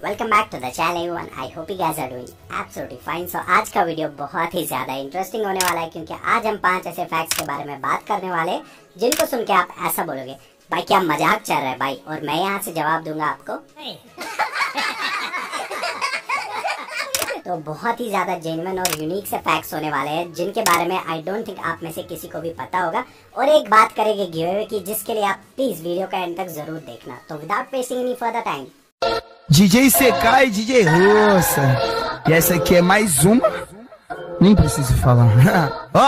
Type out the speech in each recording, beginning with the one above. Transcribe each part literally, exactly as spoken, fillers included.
Welcome back to the channel everyone. I hope you guys are doing absolutely fine. So आज का video बहुत ही ज्यादा interesting होने वाला है क्योंकि आज हम पांच ऐसे फैक्ट्स के बारे में बात करने वाले हैं जिनको सुन के आप ऐसा बोलोगे भाई क्या मजाक चल रहा है भाई, और मैं यहाँ से जवाब दूंगा आपको तो बहुत ही ज्यादा जेन्युइन और यूनिक से फैक्ट्स होने वाले हैं जिनके बारे में आई डोंट थिंक आप में से किसी को भी पता होगा। और एक बात करेंगे गिव अवे की जिसके लिए आप प्लीज वीडियो का एंड तक जरूर देखना। तो without wasting any further time, D J C K e D J Russa. E essa aqui é mais uma. Nem preciso falar. Ó.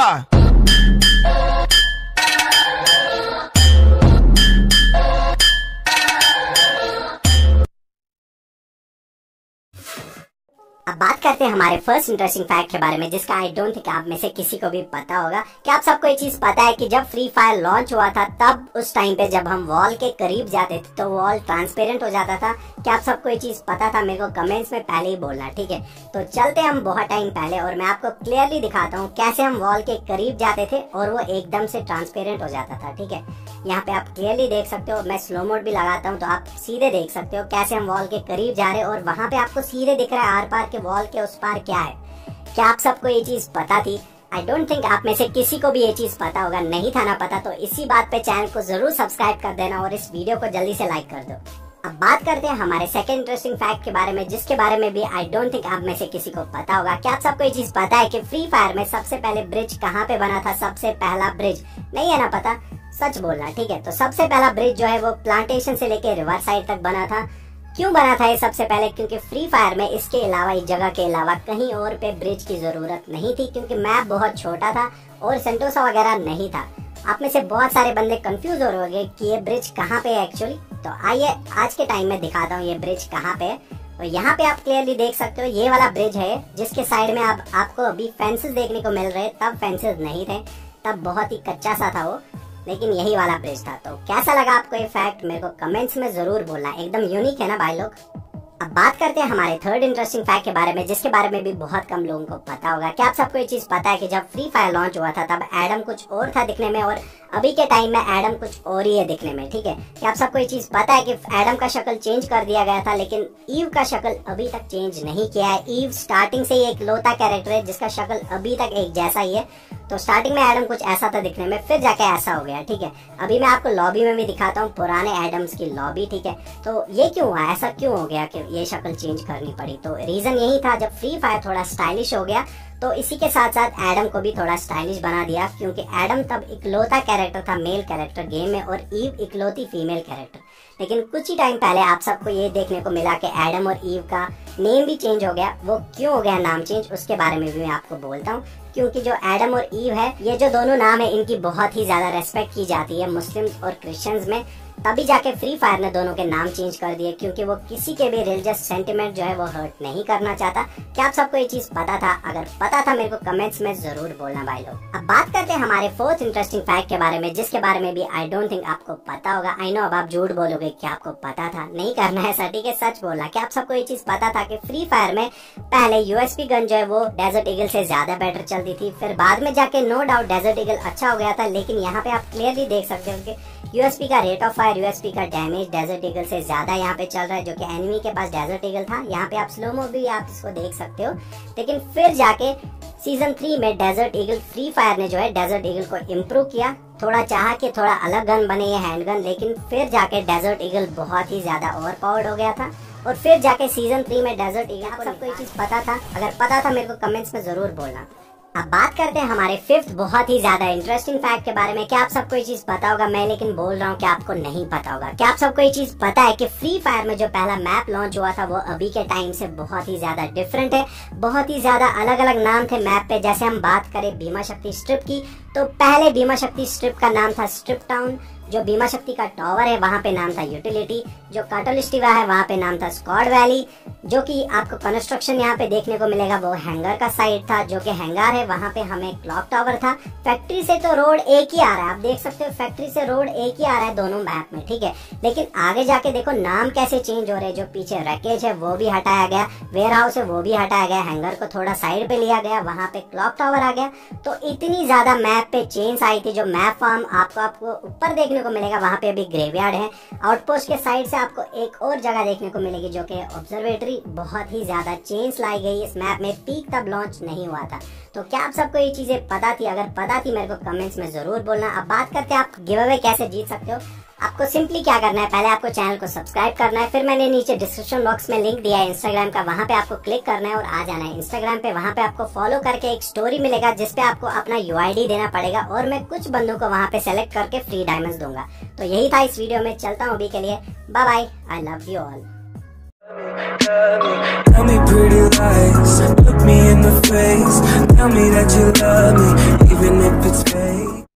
अब बात करते हैं हमारे फर्स्ट इंटरेस्टिंग फैक्ट के बारे में जिसका आई डोंट थिंक आप में से किसी को भी पता होगा। क्या आप सबको ये चीज पता है कि जब फ्री फायर लॉन्च हुआ था तब उस टाइम पे जब हम वॉल के करीब जाते थे तो वॉल ट्रांसपेरेंट हो जाता था। क्या आप सबको ये चीज पता था? मेरे को कमेंट्स में पहले ही बोलना, ठीक है? तो चलते हम बहुत टाइम पहले और मैं आपको क्लियरली दिखाता हूँ कैसे हम वॉल के करीब जाते थे और वो एकदम से ट्रांसपेरेंट हो जाता था, ठीक है? यहाँ पे आप क्लियरली देख सकते हो, मैं स्लो मोड भी लगाता हूँ तो आप सीधे देख सकते हो कैसे हम वॉल के करीब जा रहे हैं और वहां पे आपको सीधे दिख रहा है आर पार के वॉल के उस पार क्या है। क्या आप सबको ये चीज पता थी? आई डोंट थिंक आप में से किसी को भी ये चीज पता होगा। नहीं था ना पता तो इसी बात पे चैनल को जरूर सब्सक्राइब कर देना और इस वीडियो को जल्दी से लाइक कर दो। अब बात करते हैं हमारे सेकंड इंटरेस्टिंग फैक्ट के बारे में जिसके बारे में भी आई डोंट थिंक आप में से किसी को पता होगा। क्या आप सबको ये चीज पता है कि फ्री फायर में सबसे पहले ब्रिज कहाँ पे बना था? सबसे पहला ब्रिज नहीं है ना पता? सच बोलना, ठीक है? तो सबसे पहला ब्रिज जो है वो प्लांटेशन से लेके रिवर साइड तक बना था। क्यों बना था ये सबसे पहले? क्योंकि फ्री फायर में इसके अलावा इस जगह के अलावा कहीं और पे ब्रिज की जरूरत नहीं थी क्योंकि मैप बहुत छोटा था और सेंटोसा वगैरह नहीं था। आप में से बहुत सारे बंदे कंफ्यूज हो रहे होंगे कि ये ब्रिज कहाँ पे है एक्चुअली। तो आइए आज के टाइम में दिखाता हूँ ये ब्रिज कहाँ पे है। और यहाँ पे आप क्लियरली देख सकते हो ये वाला ब्रिज है जिसके साइड में आप आपको अभी फेंसेस देखने को मिल रहे। तब फेंसेस नहीं थे, तब बहुत ही कच्चा सा था वो, लेकिन यही वाला ब्रिज था। तो कैसा लगा आपको ये फैक्ट मेरे को कमेंट्स में जरूर बोलना। एकदम यूनिक है ना भाई लोग। अब बात करते हैं हमारे थर्ड इंटरेस्टिंग फैक्ट के बारे में जिसके बारे में भी बहुत कम लोगों को पता होगा। क्या आप सबको ये चीज पता है कि जब फ्री फायर लॉन्च हुआ था तब एडम कुछ और था दिखने में और अभी के टाइम में एडम कुछ और ही है दिखने में, ठीक है? क्या आप सबको ये चीज पता है कि एडम का शक्ल चेंज कर दिया गया था लेकिन ईव का शक्ल अभी तक चेंज नहीं किया है। ईव स्टार्टिंग से ही एक लौता कैरेक्टर है जिसका शक्ल अभी तक एक जैसा ही है। तो स्टार्टिंग में एडम कुछ ऐसा था दिखने में, फिर जाके ऐसा हो गया, ठीक है? अभी मैं आपको लॉबी में भी दिखाता हूँ पुराने एडम्स की लॉबी, ठीक है? तो ये क्यों हुआ, ऐसा क्यों हो गया कि ये शक्ल चेंज करनी पड़ी? तो रीजन यही था, जब फ्री फायर थोड़ा स्टाइलिश हो गया तो इसी के साथ साथ एडम को भी थोड़ा स्टाइलिश बना दिया क्योंकि एडम तब इकलौता कैरेक्टर था मेल कैरेक्टर गेम में और ईव इकलौती फीमेल कैरेक्टर। लेकिन कुछ ही टाइम पहले आप सबको ये देखने को मिला कि एडम और ईव का नेम भी चेंज हो गया। वो क्यों हो गया नाम चेंज उसके बारे में भी मैं आपको बोलता हूँ क्योंकि जो एडम और ईव है ये जो दोनों नाम है इनकी बहुत ही ज्यादा रेस्पेक्ट की जाती है मुस्लिम्स और क्रिश्चियंस में। तभी जाके फ्री फायर ने दोनों के नाम चेंज कर दिए क्योंकि वो किसी के भी रिलीजियस सेंटिमेंट जो है वो हर्ट नहीं करना चाहता। क्या आप सबको ये चीज पता था? अगर पता था मेरे को कमेंट्स में जरूर बोलना भाई लोग। अब बात करते हैं हमारे फोर्थ इंटरेस्टिंग फैक्ट के बारे में जिसके बारे में भी आई डोंट थिंक आपको पता होगा। आई नो अब आप झूठ बोलोगे कि आपको पता था, नहीं करना है ऐसा, ठीक है? सच बोलना। क्या आप सबको ये चीज पता था कि फ्री फायर में पहले यूएसपी गन जो है वो डेजर्ट ईगल से ज्यादा बेटर चलती थी, फिर बाद में जाके नो डाउट डेजर्ट ईगल अच्छा हो गया था, लेकिन यहाँ पे आप क्लियरली देख सकते हो कि यूएसपी का रेट ऑफ फायर, यूएसपी का डैमेज डेजर्ट ईगल से ज्यादा यहाँ पे चल रहा है जो कि एनिमी के पास डेजर्ट ईगल था। यहाँ पे आप स्लो मो भी आप इसको देख सकते हो। लेकिन फिर जाके सीजन थ्री में डेजर्ट ईगल फ्री फायर ने जो है डेजर्ट ईगल को इम्प्रूव किया, थोड़ा चाहा कि थोड़ा अलग गन बने ये हैंड गन, लेकिन फिर जाके डेजर्ट ईगल बहुत ही ज्यादा ओवर पावर्ड हो गया था और फिर जाके सीजन थ्री में डेजर्ट ईगल। आप सबको ये चीज पता था? अगर पता था मेरे को कमेंट्स में जरूर बोलना। अब बात करते हैं हमारे फिफ्थ बहुत ही ज्यादा इंटरेस्टिंग फैक्ट के बारे में। क्या आप सबको ये चीज पता होगा? मैं लेकिन बोल रहा हूँ कि आपको नहीं पता होगा। क्या आप सबको ये चीज पता है कि फ्री फायर में जो पहला मैप लॉन्च हुआ था वो अभी के टाइम से बहुत ही ज्यादा डिफरेंट है। बहुत ही ज्यादा अलग अलग नाम थे मैप पे। जैसे हम बात करें भीमा शक्ति स्ट्रिप की तो पहले भीमा शक्ति स्ट्रिप का नाम था स्ट्रिप टाउन। जो भीमा शक्ति का टावर है वहाँ पे नाम था यूटिलिटी। जो काटोलिस्टिवा है वहाँ पे नाम था स्क्वाड वैली। जो कि आपको कंस्ट्रक्शन यहाँ पे देखने को मिलेगा वो हैंगर का साइड था, जो कि हैंगर है वहाँ पे हमें क्लॉक टावर था। फैक्ट्री से तो रोड एक ही आ रहा है, आप देख सकते हो फैक्ट्री से रोड एक ही आ रहा है दोनों मैप में, ठीक है? लेकिन आगे जाके देखो नाम कैसे चेंज हो रहे हैं। जो पीछे रैकेज है वो भी हटाया गया, वेयर हाउस है वो भी हटाया गया, हैंगर को थोड़ा साइड पे लिया गया, वहाँ पे क्लॉक टावर आ गया। तो इतनी ज्यादा मैप मैप पे चेन्स आई थी, जो मैप फार्म आपको आपको ऊपर देखने को मिलेगा, वहाँ पे अभी ग्रेवयार्ड है। आउटपोस्ट के साइड से आपको एक और जगह देखने को मिलेगी जो कि ऑब्जर्वेटरी। बहुत ही ज्यादा चेन्स लाई गई इस मैप में, पीक तब लॉन्च नहीं हुआ था। तो क्या आप सबको ये चीजें पता थी? अगर पता थी मेरे को कमेंट्स में जरूर बोलना। अब बात करते हैं आप गिव अवे कैसे जीत सकते हो। आपको सिंपली क्या करना है, पहले आपको चैनल को सब्सक्राइब करना है, फिर मैंने नीचे डिस्क्रिप्शन बॉक्स में लिंक दिया है इंस्टाग्राम का, वहां पे आपको क्लिक करना है और आ जाना है इंस्टाग्राम पे। वहां पे आपको फॉलो करके एक स्टोरी मिलेगा जिसपे आपको अपना यूआईडी देना पड़ेगा और मैं कुछ बंदों को वहां पे सेलेक्ट करके फ्री डायमंड्स दूंगा। तो यही था इस वीडियो में, चलता हूँ अभी के लिए, bye bye, I love you all. Tell me pretty lies, look me in the face, tell me that you love me, even if it's fake.